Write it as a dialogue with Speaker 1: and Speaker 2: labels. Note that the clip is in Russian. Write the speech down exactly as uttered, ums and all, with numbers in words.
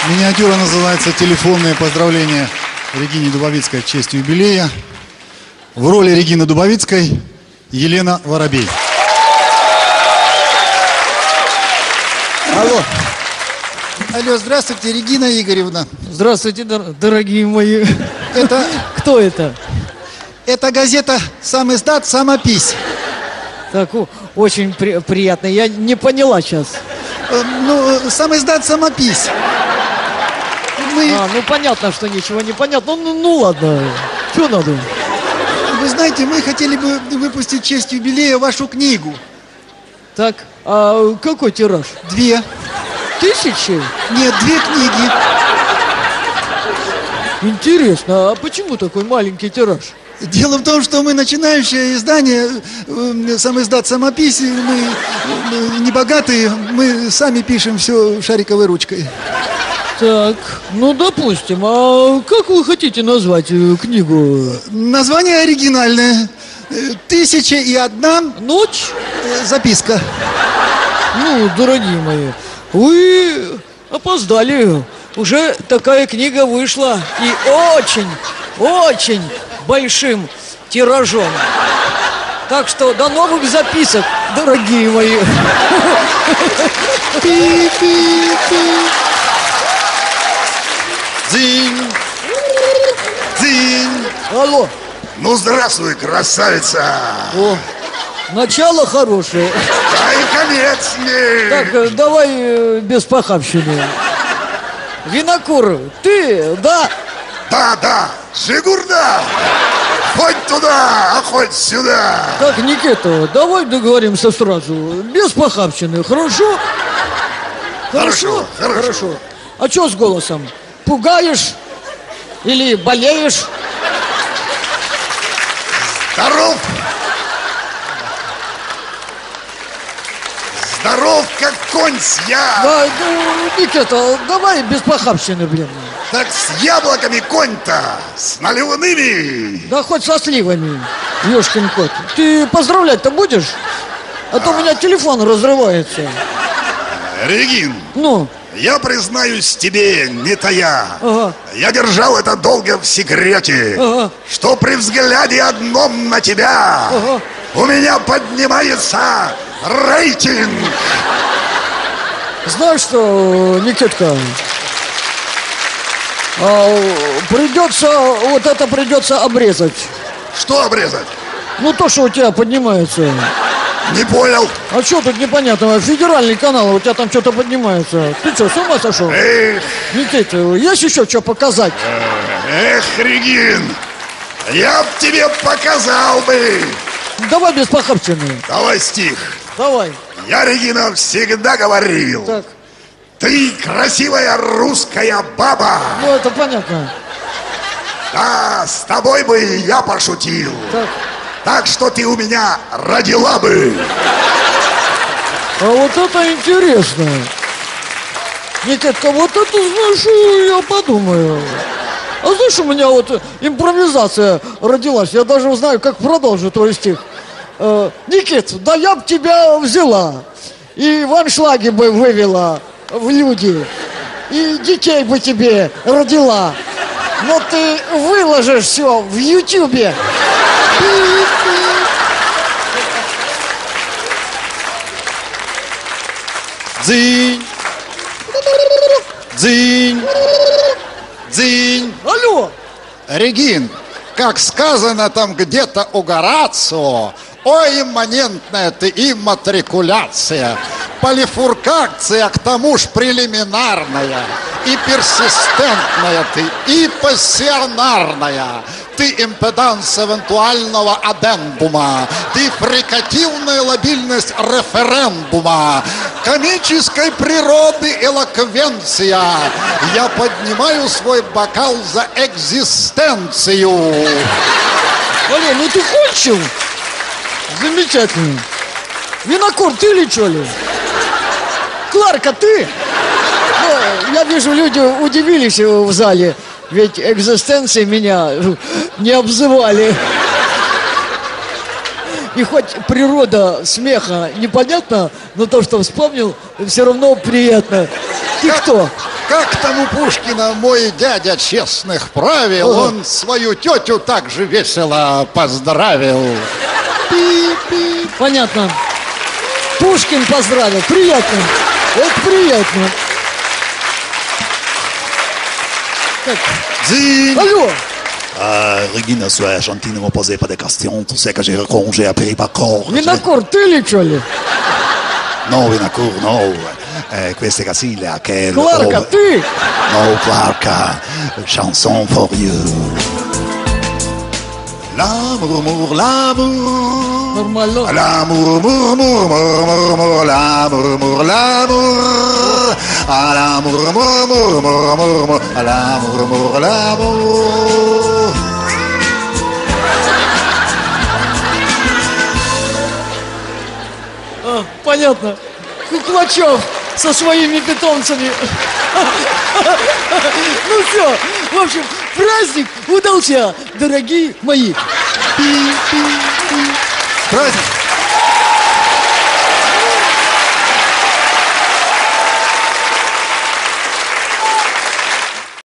Speaker 1: Миниатюра называется «Телефонное поздравление Регине Дубовицкой в честь юбилея». В роли Регины Дубовицкой Елена Воробей.
Speaker 2: Алло.
Speaker 3: Алло, здравствуйте, Регина Игоревна.
Speaker 2: Здравствуйте, дор дорогие мои.
Speaker 3: Это...
Speaker 2: Кто это?
Speaker 3: Это газета «Сам издат, сам опись».
Speaker 2: Так, о, очень при приятно. Я не поняла сейчас.
Speaker 3: Э, ну, «Сам издат, сам опись». Мы...
Speaker 2: А, ну понятно, что ничего не понятно. Ну, ну, ну ладно. Что надо?
Speaker 3: Вы знаете, мы хотели бы выпустить в честь юбилея вашу книгу.
Speaker 2: Так, а какой тираж?
Speaker 3: Две.
Speaker 2: Тысячи?
Speaker 3: Нет, две книги.
Speaker 2: Интересно, а почему такой маленький тираж?
Speaker 3: Дело в том, что мы начинающее издание, э, сам издат, сам опись, мы э, не богатые, мы сами пишем все шариковой ручкой.
Speaker 2: Так, ну допустим, а как вы хотите назвать э, книгу?
Speaker 3: Название оригинальное. «Тысяча и одна
Speaker 2: Ночь?
Speaker 3: э, записка».
Speaker 2: Ну, дорогие мои, вы опоздали. Уже такая книга вышла и очень, очень большим тиражом. Так что до новых записок, дорогие мои.
Speaker 1: Дзинь! Дзинь!
Speaker 2: Алло.
Speaker 4: Ну, здравствуй, красавица!
Speaker 2: О, начало хорошее.
Speaker 4: Да и конец ей!
Speaker 2: Так, э, давай э, без похабщины. Винокур, ты, да?
Speaker 4: Да, да, Жигурда! Хоть туда, а хоть сюда!
Speaker 2: Так, Никита, давай договоримся сразу. Без похабщины, хорошо?
Speaker 4: Хорошо, хорошо.
Speaker 2: Хорошо. А что с голосом? Пугаешь? Или болеешь?
Speaker 4: Здоров! Здоров, как конь с я!
Speaker 2: Да, ну, Никита, давай без похабщины, блин.
Speaker 4: Так с яблоками конь-то, с наливными!
Speaker 2: Да хоть со сливами, ёшкин кот. Ты поздравлять-то будешь? А то у меня телефон разрывается.
Speaker 4: Регин,
Speaker 2: Ну,
Speaker 4: я признаюсь тебе, не тая.
Speaker 2: Ага.
Speaker 4: Я держал это долго в секрете,
Speaker 2: Ага.
Speaker 4: что при взгляде одном на тебя
Speaker 2: Ага.
Speaker 4: у меня поднимается рейтинг.
Speaker 2: знаешь что, Никитка? А, придется, вот это придется обрезать.
Speaker 4: Что обрезать?
Speaker 2: Ну, то, что у тебя поднимается.
Speaker 4: Не понял.
Speaker 2: А что тут непонятного? Федеральный канал, у тебя там что-то поднимается. Ты что, с ума сошел?
Speaker 4: Эх,
Speaker 2: Никита, есть еще что показать?
Speaker 4: эх, Регин, я б тебе показал бы.
Speaker 2: Давай без похабщины.
Speaker 4: Давай стих.
Speaker 2: Давай.
Speaker 4: Я, Регина, всегда говорил,
Speaker 2: Так,
Speaker 4: ты красивая русская баба.
Speaker 2: ну это понятно.
Speaker 4: Да, с тобой бы я пошутил.
Speaker 2: Так.
Speaker 4: Так что ты у меня родила бы.
Speaker 2: А вот это интересно. Никитка, вот это, знаешь, я подумаю. А знаешь, у меня вот импровизация родилась. Я даже знаю, как продолжу твой стих. Э, Никит, да я б тебя взяла. И в аншлаге бы вывела в люди. И детей бы тебе родила. Но ты выложишь все в Ютубе.
Speaker 1: Дзинь! Дзинь! Дзинь!
Speaker 2: Алло!
Speaker 5: Регин, как сказано там где-то у Горацио, ой, имманентная ты имматрикуляция, полифуркация, к тому ж прелиминарная, и персистентная ты, и пассионарная, ты импеданс эвентуального адендума, ты фрикативная лобильность референдума, комической природы элоквенция. Я поднимаю свой бокал за экзистенцию.
Speaker 2: Алло, ну ты кончил? Замечательно. Винокур, ты ли что ли? Кларка, ты? Ну, я вижу, люди удивились в зале, ведь экзистенцией меня не обзывали. И хоть природа смеха непонятна, но то, что вспомнил, все равно приятно. Ты кто?
Speaker 5: Как там у Пушкина мой дядя честных правил,
Speaker 2: Ага.
Speaker 5: он свою тетю так же весело поздравил. Пи-пи.
Speaker 2: Понятно. Пушкин поздравил. Приятно. Это приятно. Так.
Speaker 4: Dis,
Speaker 2: Алло.
Speaker 4: euh, Regine, sois gentille, ne me posez pas de questions. Tu sais que j'ai congé après par corps.
Speaker 2: Винокур, ты ли что ли?
Speaker 4: No, Vinacour, no. Eh, questa Casilia che è
Speaker 2: Кларка, ты?
Speaker 4: No, Clarka, chanson for you. L'amour, l'amour, l'amour.
Speaker 2: Нормально.
Speaker 4: L'amour, l'amour, l'amour, l'amour, l'amour, l'amour. Ah, l'amour, l'amour, l'amour, l'amour, l'amour, l'amour.
Speaker 2: А, понятно. Куклачев со своими питомцами. Ну все, в общем, праздник удался, дорогие мои.
Speaker 1: Праздник.